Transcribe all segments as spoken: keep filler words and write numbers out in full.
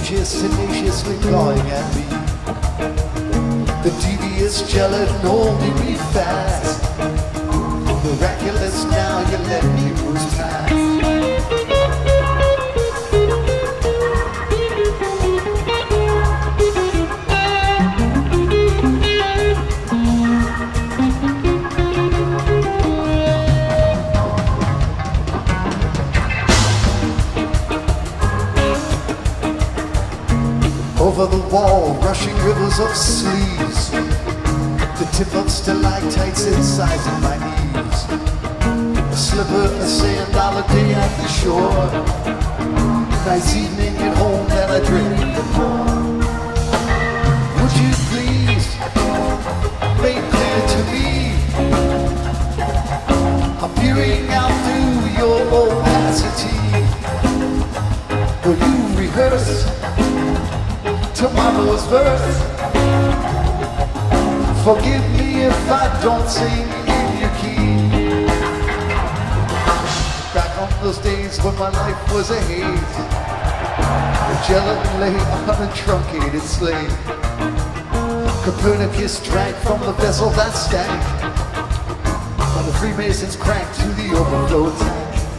precocious, tenaciously clawing at me. The devious, jealous, holding me fast. Miraculous, now you let me move past. Over the wall, rushing rivers of sleeves. The tip of stalactites incising my knees. A sliver, a sand, holiday at the shore. Nice evening at home that I dreamed of more. Would you please make clear to me? I'm peering out through your opacity. Will you rehearse tomorrow's verse? Forgive me if I don't sing in your key. Back on those days when my life was a haze, Magellan lay on a truncated slave. Copernicus drank from the vessel that stank, while the Freemasons cranked to the overflow tank.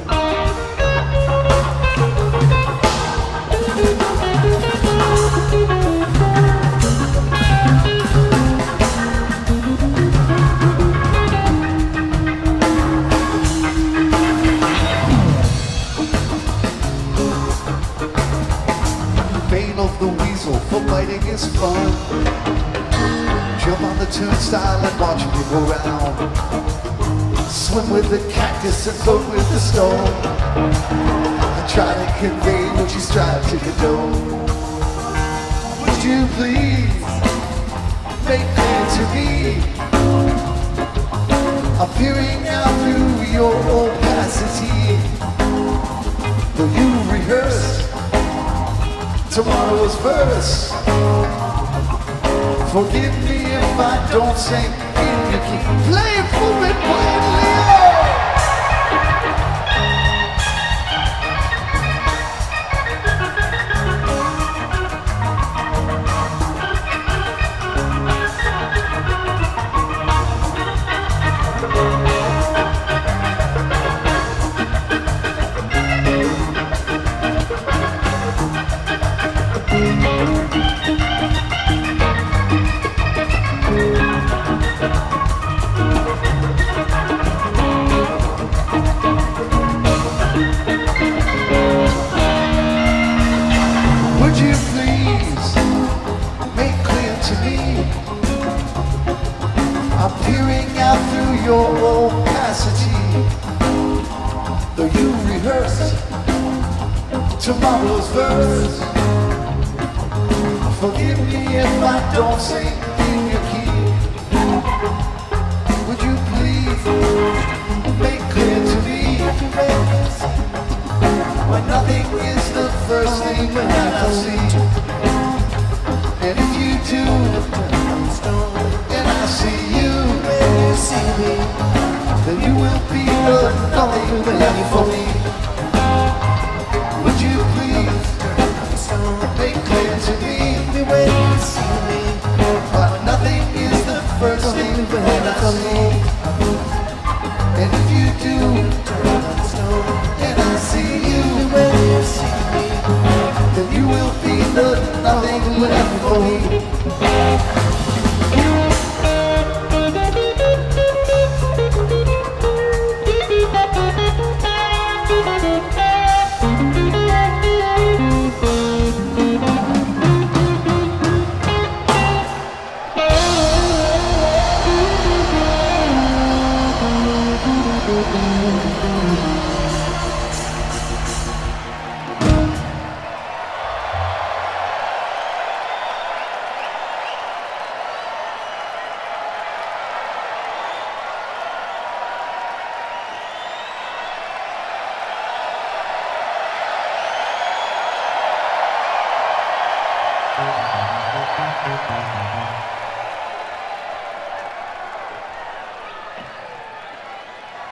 Of the weasel for biting is fun. Jump on the turnstile and watch me go round. Swim with the cactus and float with the stone. I try to convey what you strive to condone. Would you please make clear to me? I'm peering out through your opacity. Will you rehearse tomorrow's verse? Forgive me if I don't sing in your key. Play it for me, play it, Leo! Would you please make clear to me? I'm peering out through your opacity. Though you rehearsed tomorrow's verse, forgive me if I don't sing in your key. Would you please make clear to me why nothing is the first thing that I see? And if you do, and I see you, then you will be the nothing left for me. Would you please make clear to me why nothing is the first thing that I see? And if you do, and I see you, then you will be the nothing left for me. Thank you.